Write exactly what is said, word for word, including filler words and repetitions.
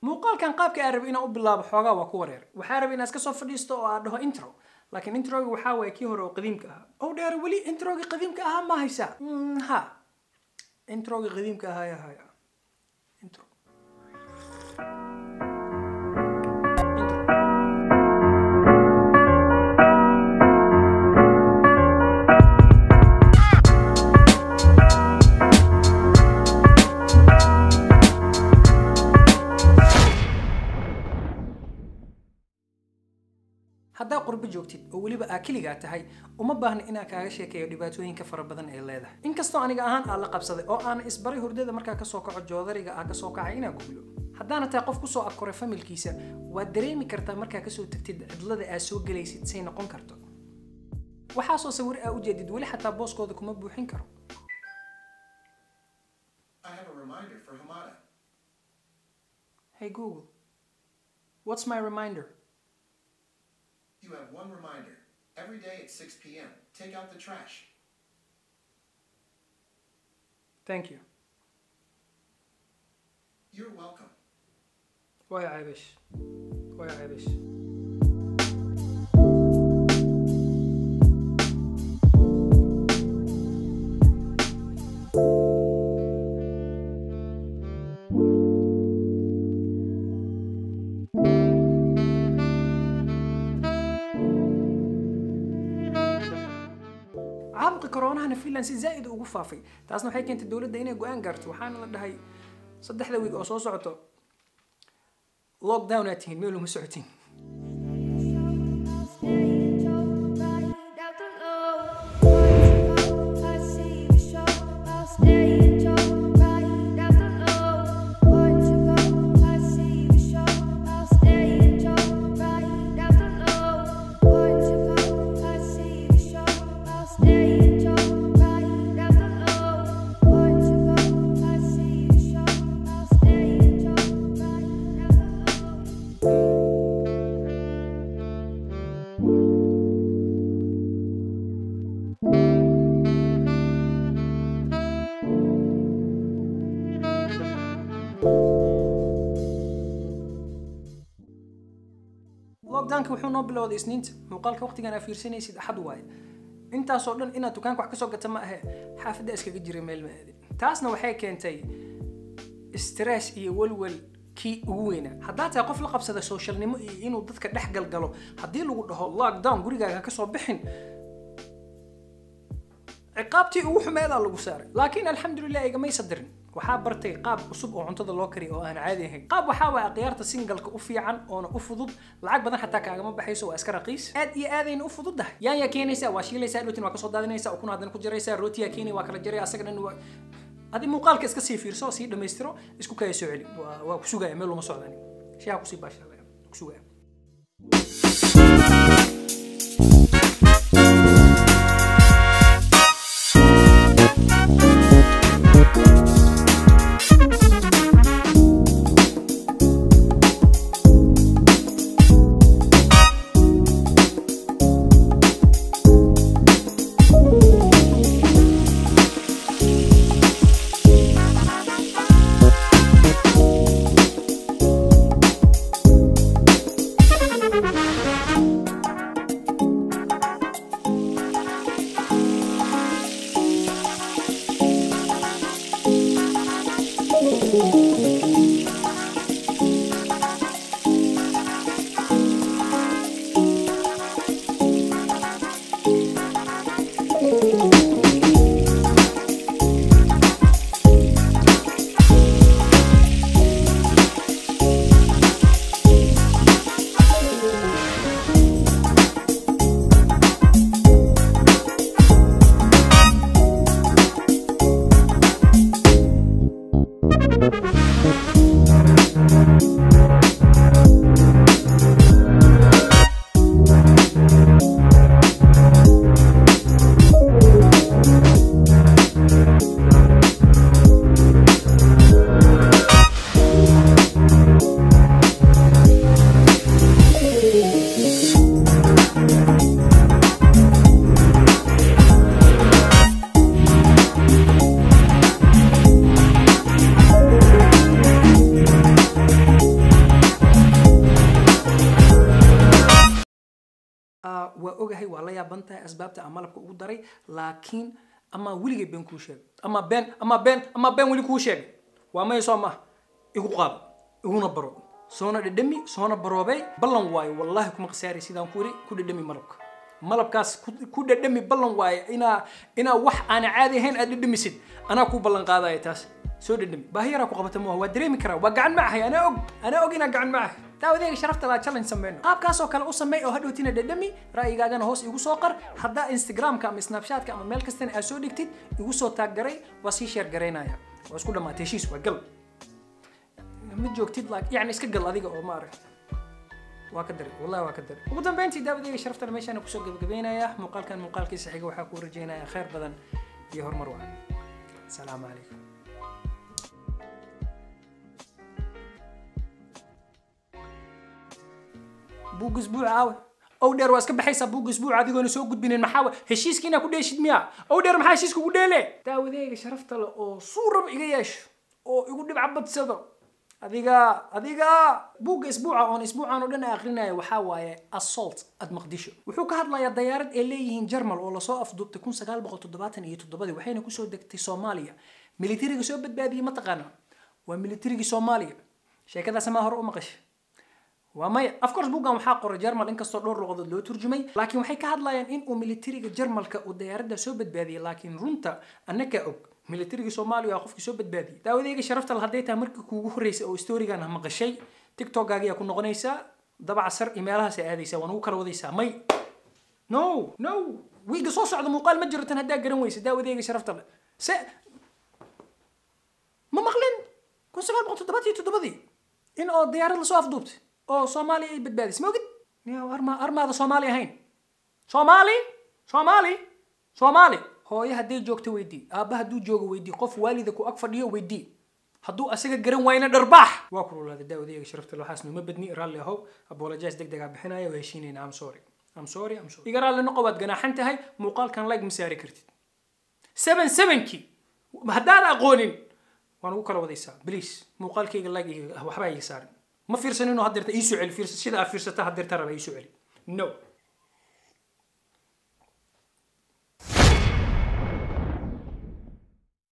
muuqaal kan qaabka aan rabay inaan u bilaabo xoogaa waa ku wareer waxaan rabay inaan iska soo fadhiisto oo aan dhaho intro laakiin introga waxa way kii hore oo qadiimka ah oo dheer wali introga qadiimka ah ma haysa ha introga qadiimka ah haya haya intro hadda qurbo joogtid oo waliba aakiliga tahay uma baahna inaan kaaga sheekeeyo dhibaatooyinka fara badan ee leedahay inkastoo aniga ahaan aan la qabsaday oo aan isbaray hurdada markaa ka soo kaco joodariga aan ka soo kacay inaan gublo haddaana tahay qof ku soo afkoray familkiisa waad dareemi kartaa markaa ka soo tagtid cidlada aad soo gelaysid say noqon karto waxaa soo sawir aa u jeedid wali xataa booskooda kuma buuxin karo I have a reminder for Hamada. Hey Google, what's my reminder? You have one reminder. Every day at six p m Take out the trash. Thank you. You're welcome. Why عايش why عايش عامق كورونا هنا فيلان سي زائد ugu faafay taasna waxay keentay dawladda inay go'aan gaarto waxaana la dhahay saddexda week oo soo socoto lockdown aad tihiin meel uma socotiin lockdownka wuxuu noo bilowday isniinta muuqaalka waqtigan aad fiirsanaysid axad waaye intaasoo dhan inaad dukaanka wax ka soo gata ma ahe xaafadda iskaga jiray meel ma aadin taasna waxay keentay stress iyo walwal kii ugu weynaa haddaa tahay qof la qabsada socialnimo iyo inuu dadka dhex galgalo haddii lagu dhaho lockdown gurigaaga ka soo bixin ciqaabtii ugu xumeedaa lagu saaray laakiin alxamdulilah igama sadirin waxaa bartay qaab cusub oo cuntada loo kariyo oo aan caadi ahayn qaab waxaa waa qiyaarta singalka u fiican oona u fudud lacag badan xataa kaagama baxayso waa iska raqiis aad iyo aadayna u fududahay yaan yaa keenaysaa waa shiilaysaa dhootin waa kasoo daadinaysaa ukun haddana ku jiraysaa rootiyaa keeni waa kala jiray asaga dhan waa هذه مقال كيس كسي فيرسو سي دميسترو اسكو كاي سوعلي وا كسوغا ميلو ما سوداني شيا كسي باشا كسوغا asbaabta aan malabka ugu daray laakiin ama weligay been kuu sheeg ama been ama been ama been weli kuu sheeg waa may soo ma igu qaado iguna baro soona dhadhami soona baroobay ballan waayo wallahi kuma qasaari sidaan ku iri ku dhadhami malabka malabkaas ku dhadhami ballan waayo ina ina wax aan caadi ahayn aad dhadhamisid ana ku ballan qaadaya taas soo dhadhami baahiyara ku qabata ma waa dareemi karaa waa gacan maahay ana og ana og ina gacan maahay taawadeega sharafta la challenge sameeyno qaabkaas oo kale u sameey oo hadhowtina dhadhami ra'yigaagana hoos igu soo qar hadda Instagram-ka ama Snapchat-ka ama meel kasta aad soo dhigtid igu soo tag garay waa si share gareynaya waa isku dhamaatay heshiis waa gal ma joogtid like yani iska gal adiga oo ma aragtay waa ka daray wallahi waa ka daray ugu dambeyntii daawadayga sharafta meeshaan ku soo gabagabeynaya muuqaalkan muuqaalkiisa xiga waxa ku rajeynayaa khayr badan iyo horumar wacan salaamu calaykum buug isbuuc aawe ow dheer waa iska baxaysaa buug isbuuc adigoona soo gudbinin maxaa heshiiska inaa ku dheeshid miya ow dheer maxaa heshiiska ugu dheele daawadayga sharafta le oo suurab iga yeesho oo igu dhibca badsado adiga adiga buugga isbuuca oon isbuucan oo dhan aqrinaya waxaa waaye assault ad maqdisho wuxuu ka hadlayaa dayaarad ay leeyihiin Jarmal oo lasoo afduubtay kun sagaal boqol toddobaatan iyo toddoba waxayna ku soo degtay Soomaaliya militariga soo badbaadiyay ma taqaana waa militariga Soomaaliya sheekadaas ma hor u maqashay waa may of course buuggan waxaa qoray Jarmal inkastoo dhowr luqadood loo turjumay laakiin waxay ka hadlayaan in uu militariga Jarmalka uu dayaaradda soo badbaadiyay laakiin runta annaka og militariga Soomaaliya qofkii soo badbaadiyay daawadayga sharafta la haday taa markii kuugu horeysay oo story-gan ah maqashay TikTok-gaaga ku noqonaysa dabac sar email-haas aadaysa waan ugu kala wadaysaa may no no wiiga soo socda muuqaal ma jiro tan hadaa garan weysa daawadayga sharafta le se ma maqlin kun sagaal boqol toddobaatan iyo toddoba in oo diyaarad la soo afduubtay oo Soomaaliya ay badbaadisay ma ogid yaa arma armaada Soomaaliya ahayn Soomaali Soomaali Soomaali hooyo haday joogto weydii aabba haduu joogo weydii qof waalida ku ag fadhiyo weydii haduu asaga garan waayna dharbaax waa kululaada daawadayga sharafta waxaas ma badni raalli ahow apologize degdeg ah bixinaya oo heshiinayna I'm sorry I'm sorry I'm sorry igara la noqowaad ganaaxan tahay muuqaalkan like misaari kartid seven seven-ki haddaad aqoonin waan ugu kala wadaysaa please muuqaalkayga like waxba iga saarin ما فيرسن إنه هدرت إيسو علي فيرس شيء ذا فيرسته هدرت ترى إيسو علي no